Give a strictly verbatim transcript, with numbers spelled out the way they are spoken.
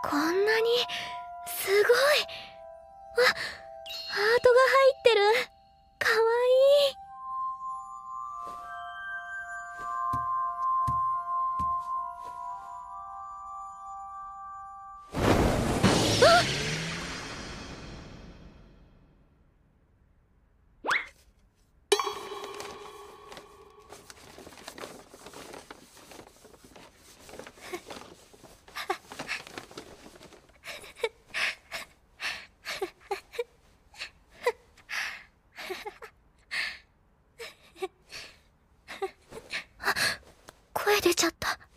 こんなにすごい。あ、ハートが入ってる。かわいい。声出ちゃった。